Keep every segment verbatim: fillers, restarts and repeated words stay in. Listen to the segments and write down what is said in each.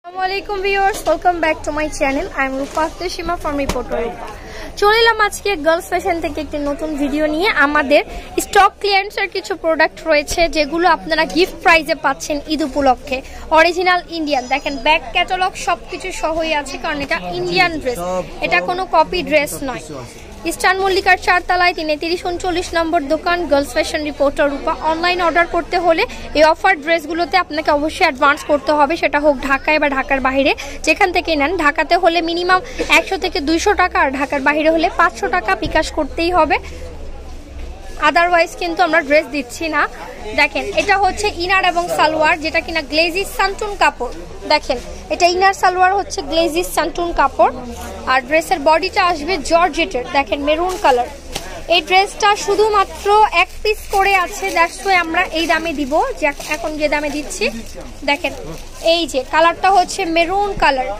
Assalamualaikum viewers, welcome back to my channel. I am Rufa Shima from Reporter Rufa. চলে এলাম আজকে girls fashion থেকে একটি নতুন ভিডিও নিয়ে। আমাদের স্টক ক্লিয়ারেন্সের কিছু প্রোডাক্ট রয়েছে যেগুলো আপনারা গিফট প্রাইজে পাচ্ছেন ঈদ উপলক্ষে। অরিজিনাল ইন্ডিয়ান, দেখেন ব্যাক ক্যাটালগ সবকিছু সহই আছে, কারণ এটা ইন্ডিয়ান ড্রেস, এটা কোনো কপি ড্রেস নয়। ইস্টার্ন মল্লিকার চারতলায় তিন তিরিশ উনচল্লিশ নম্বর দোকান, girls fashion reporter Rupa. Online order করতে হলে এই অফার ড্রেসগুলোতে আপনাকে অবশ্যই অ্যাডভান্স করতে হবে, সেটা হোক ঢাকায় বা ঢাকার বাইরে, যেখান থেকে নেন। ঢাকাতে হলে মিনিমাম একশো থেকে দুইশো টাকা, আর ঢাকার বাইরে হলে পাঁচশো টাকা বিকাশ করতেই হবে, আদারওয়াইজ কিন্তু আমরা ড্রেস দিচ্ছি না। দেখেন এটা হচ্ছে ইনার এবং সালোয়ার, যেটা কিনা গ্লেজিস সান্টুন কাপড়। দেখেন এটা ইনার সালোয়ার হচ্ছে গ্লেজিস সান্টুন কাপড়, আর ড্রেসের বডিটা আসবে জর্জেটের। দেখেন মেরুন কালার। এই ড্রেসটা শুধুমাত্র এক পিস করে আছে, দ্যাটস ওয়াই আমরা এই দামে দিব, যে এখন যে দামে দিচ্ছি। দেখেন এই যে কালারটা হচ্ছে মেরুন কালার।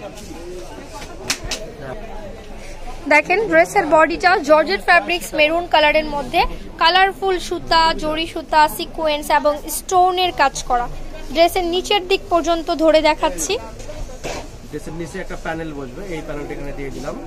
দেখেন ড্রেসের বডিটা জর্জেট ফ্যাব্রিক্স মেরুন কালারের মধ্যে, কালারফুল সুতা, জরি সুতা, সিকোয়েন্স এবং স্টোনের কাজ করা। ড্রেসের নিচের দিক পর্যন্ত ধরে দেখাচ্ছি। ড্রেসের নিচে একটা প্যানেল বসবে, এই প্যানেলটা এখানে দিয়ে দিলাম।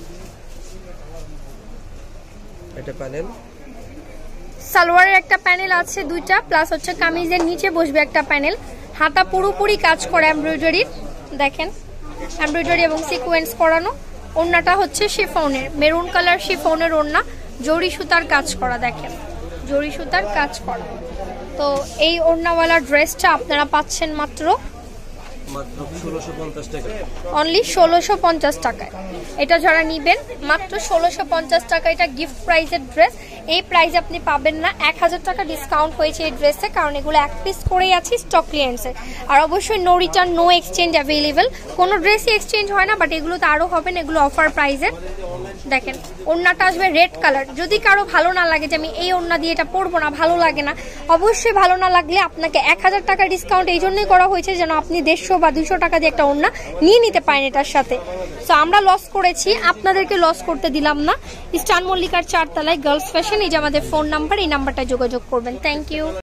এটা প্যানেল, সালোয়ারের একটা প্যানেল আছে দুইটা, প্লাস হচ্ছে কামিজের নিচে বসবে একটা প্যানেল। হাতা পুরোপুরি কাজ করা এমব্রয়ডারির, দেখেন এমব্রয়ডারি এবং সিকোয়েন্স করানো। ওড়নাটা হচ্ছে শিফনের, মেরুন কালার শিফনের ওড়না, জরি সুতার কাজ করা। দেখেন জরি সুতার কাজ করা। তো এই ওড়নাওয়ালা ড্রেসটা আপনারা পাচ্ছেন মাত্র মাত্র ষোলোশো পঞ্চাশ টাকা, অনলি ষোলোশো পঞ্চাশ টাকায়। এটা যারা নিবেন মাত্র ষোলোশো পঞ্চাশ টাকা, এটা গিফট প্রাইজের ড্রেস। এই প্রাইস আপনি পাবেন না, এক হাজার টাকা ডিসকাউন্ট হয়েছে এই ড্রেসে, কারণ এগুলো এক পিস করেই আছে স্টক ক্লিয়ারেন্সে। আর অবশ্যই no return no exchange available, কোনো ড্রেসই এক্সচেঞ্জ হয় না, বাট এগুলো তো আরও হবে না, এগুলো অফার প্রাইজের। দেখেন ওড়নাটা আসবে রেড কালার। যদি কারো ভালো না লাগে যে আমি এই ওড়না দিয়ে এটা পরবো না, ভালো লাগে না, অবশ্যই ভালো না লাগলে আপনাকে এক হাজার টাকা ডিসকাউন্ট এই জন্যই করা হয়েছে যেন আপনি দেড়শো বা দুইশো টাকা দিয়ে একটা ওড়না নিয়ে নিতে পারেন এটার সাথে। তো আমরা লস করেছি, আপনাদেরকে লস করতে দিলাম না। ইস্টার্ন মল্লিকার চারতলায় গার্লস ফ্যাশন, এই যে আমাদের ফোন নাম্বার, এই নাম্বারটা যোগাযোগ করবেন। Thank you.